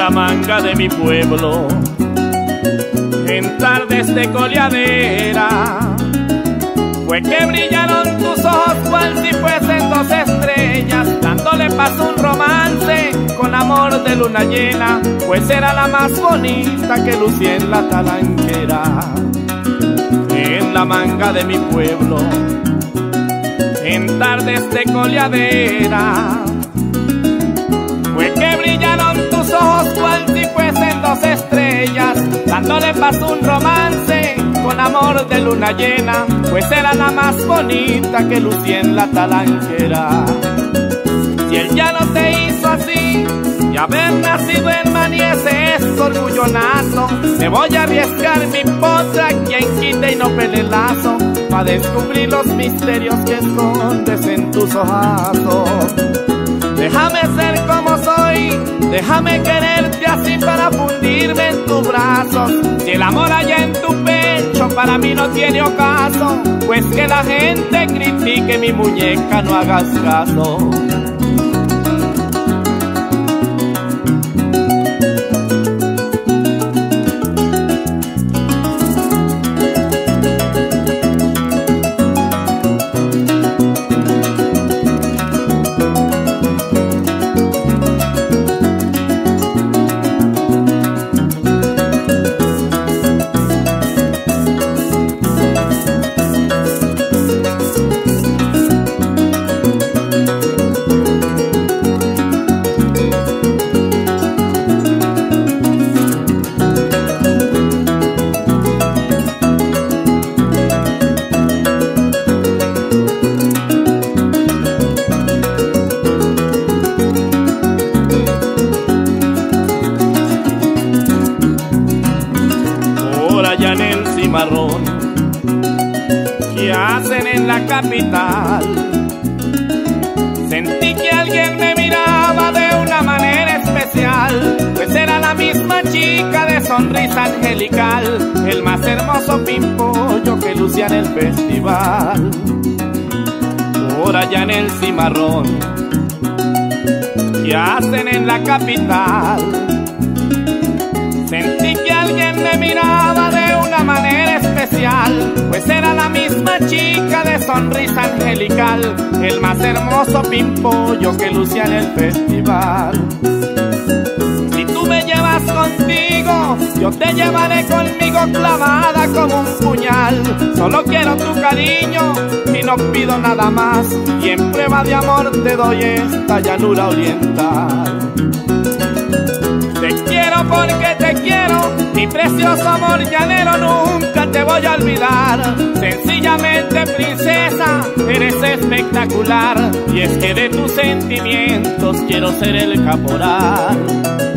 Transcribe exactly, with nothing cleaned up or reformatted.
la manga de mi pueblo, en tardes de coleadera, fue que brillaron tus ojos cual si fuesen dos estrellas, dándole paso un romance con amor de luna llena, pues era la más bonita que lucía en la talanquera. En la manga de mi pueblo, en tardes de coleadera, fue que brillaron tus ojos cual si fuesen dos estrellas, dándole paso un romance con amor de luna llena, pues era la más bonita que lucía en la talanquera. Si él ya no te hizo así, y haber nacido en Maniese es orgullo nato, me voy a arriesgar mi potra, quien quite y no pele el lazo, pa' descubrir los misterios que escondes en tus ojazos. Déjame ser como soy, déjame quererte así para fundirme en tus brazos. Si el amor allá en tu pecho para mí no tiene ocaso, pues que la gente critique mi muñeca, no hagas caso. Allá en el cimarrón que hacen en la capital, sentí que alguien me miraba de una manera especial, pues era la misma chica de sonrisa angelical, el más hermoso pimpollo que lucía en el festival. Por allá en el cimarrón que hacen en la capital, sentí que alguien me miraba de una manera especial, pues era la misma chica de sonrisa angelical, el más hermoso pimpollo que lucía en el festival. Si tú me llevas contigo, yo te llevaré conmigo clavada como un puñal. Solo quiero tu cariño y no pido nada más, y en prueba de amor te doy esta llanura oriental. Te quiero porque te quiero, mi precioso amor llanero, nunca te voy a olvidar. Sencillamente, princesa, eres espectacular, y es que de tus sentimientos quiero ser el caporal.